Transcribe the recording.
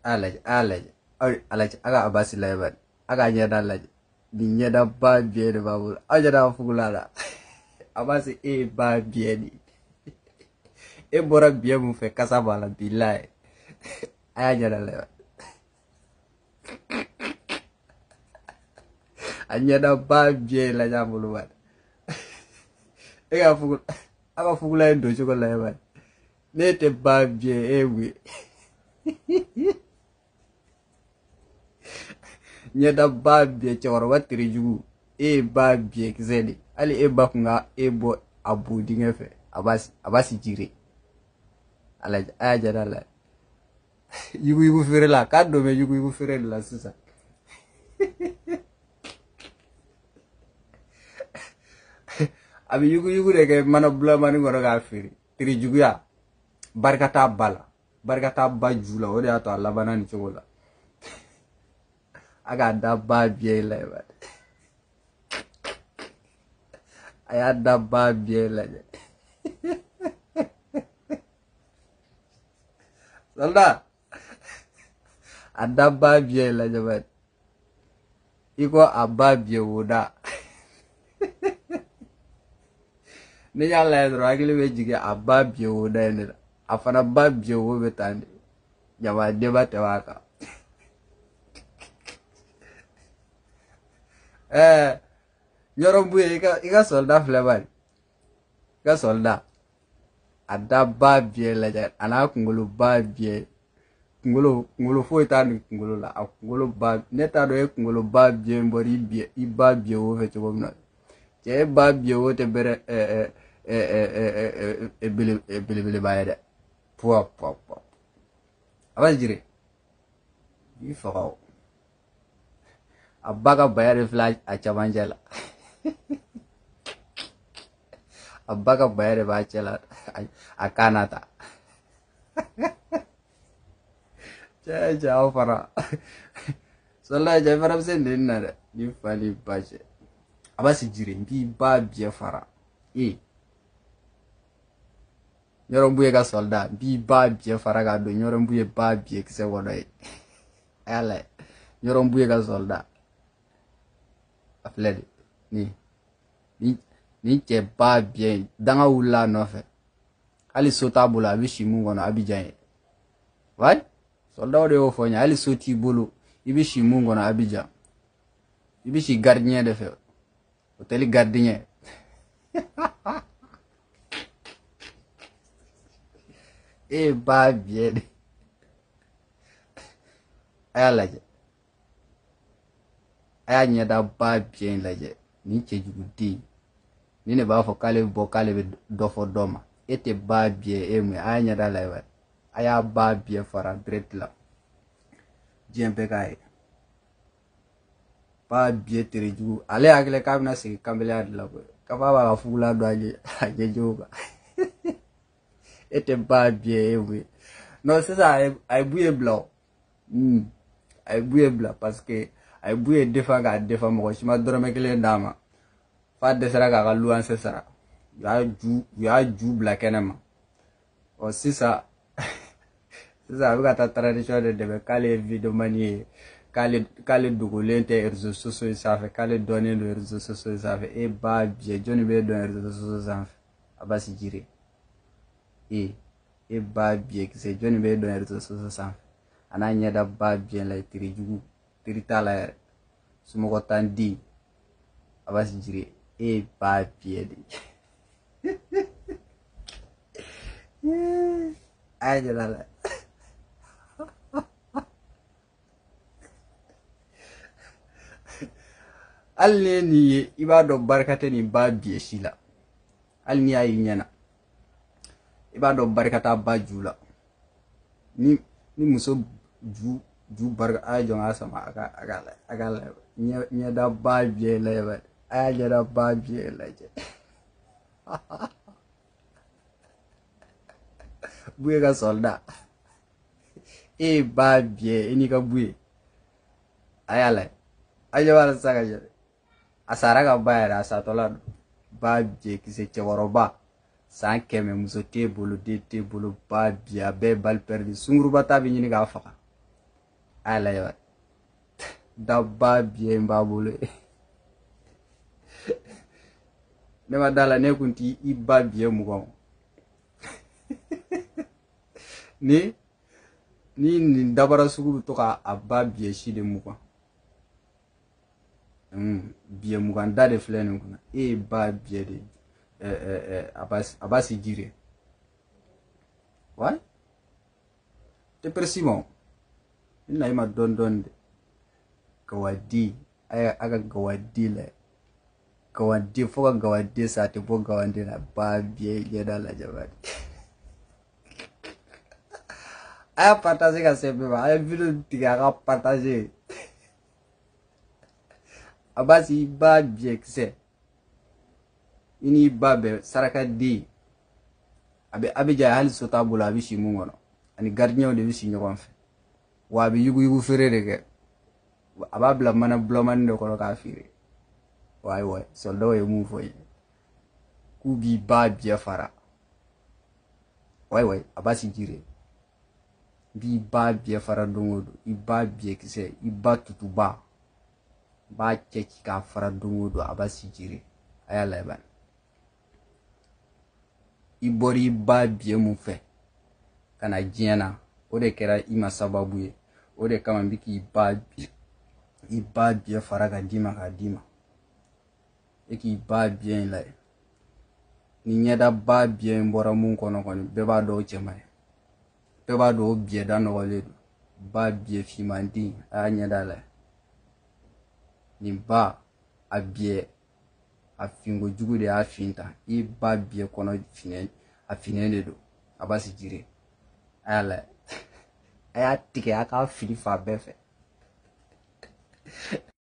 alaji alaji aga abasi leban aga nyeda alaji di nyeda ba biye babul aja da fugulala abasi ba biye ni bora biye mu fe kasabala billahi aya nyeda leban anyeda ba biye la jamulu wat aga fugula ndo chuko leban nete ba biye ewi nyeda ba biye chawara watiri jugu ba biye kizeli ali ba kunga bo abu dingefe abasi jire alaji aja dala yugu fere la kado me yugu fere la sisa abi yugu de ke mana bula mani ngoro ga fere tiri jugu ya barkata ba jula ode ato Allah banani chogola aga dabba biye la ba aya dabba biye la solda adabba biye la jabat iko abba biye woda ni yalla yadro agile be jige abba biye woda ne afana babje wo betande jama debate waka nyorombuye iga solda fleban iga solda ada babje la ja ana kungulu babje kungulu fo itani kungulu la kungulu bab neta do kungulu babje mbori bie ibabje wo fe chobomna je babje wo te bere bile bayada Pua. Apa jire? Di fakau. Abaga bayar flash acha manjala. Abaga bayar bachala akanata. Jauh para. Soalnya jauh para sendiri nara. Di fali baca. Apa sih jire? Di bab je fara. Nyorombuye ga solda bi ba biye faraga do nyorombuye ba biye kise wodoy ala nyorombuye ga solda afledi ni ke ba biye danga wula no fe ali sota bula bi shimu ngono abijan wai solda wode wo fonya ali soti bulu ibi shimu ngono abijan ibi shi gardien de fe hôtel gardien ba bien aya laje aya nyada ba bien laje ni chejugudi ni ne ba fo kale bo kale be do fo doma ete ba bien aya nyada laje aya ba bien fara direct la jembe kai ba bien tereju ale akle kabna se kambele adla ko kababa ga fugula do aje joga ete ba bien no c'est ça ay bouye blanc ay bouye blanc parce que ay bouye defa mo shima dorome kele ndama fa de sera ga luan c'est ça ya ju black enema o c'est ça avec ta tradition de kale video mani kale dugolente réseaux sociaux ça fait kale donner les réseaux sociaux ça fait e ba bien joni be don réseaux sociaux ça fait abasi jire ba bien que c'est Johnny be don réseaux sociaux ça ana nyada ba bien la tiri jugu tiri tala sumo ko tandi abasi jire ba bien di ay jalala alne ni ibado barkate ni ba bien shila alni ayi nyana ibado barkata ba jula ni muso ju barka ajon asama aga nya da ba bien la ba aja da ba bien la je buye ga solda ba bien ini ka buye ayala aja wala saga je asara ga bayara asatola ba bien ki se cheworoba san keme muso te bolo de te bolo ba biya be bal perdi sunguru bata bi nyini ga faka ala ya da ba biye mba bolo ne ma dala ne kunti I ba biye mugon ni dabara sugu to ka abba biye shi de mugon biye mugon da de flene kuna ba biye de abasi jire ouais te persimo ina ima don de gawadi aga gawadi le gawadi foka gawadi sa te bo gawadi na ba biye yeda la jabadi aya partager ka sebe ba aya video tiga ka partager abasi ba biye kse ini babe saraka di abe jay hal sota bula bi shi mun wono ani gardien de bi shi ñokon fe wa bi yugu fere de ke ababla mana bloman de ko ka fire way soldo e mu foy ku bi ba biya fara way abasi jire bi ba biya fara dongodo I ba biya kise I ba tutuba ba ceki ka fara dongodo abasi jire ayala ban I bori ba biye mu fe kana jiena o de kera ima sababu ye o de kama mbiki I ba biye fara ka dima eki ba biye la ni nyeda ba biye mbora mun kono kono beba do chemay beba do biye da no wale ba biye fimandi a nyeda la ni ba a biye afingo jugu de afinta I ba biye kono afine de do abasi jire ala aya tike aka fili fa befe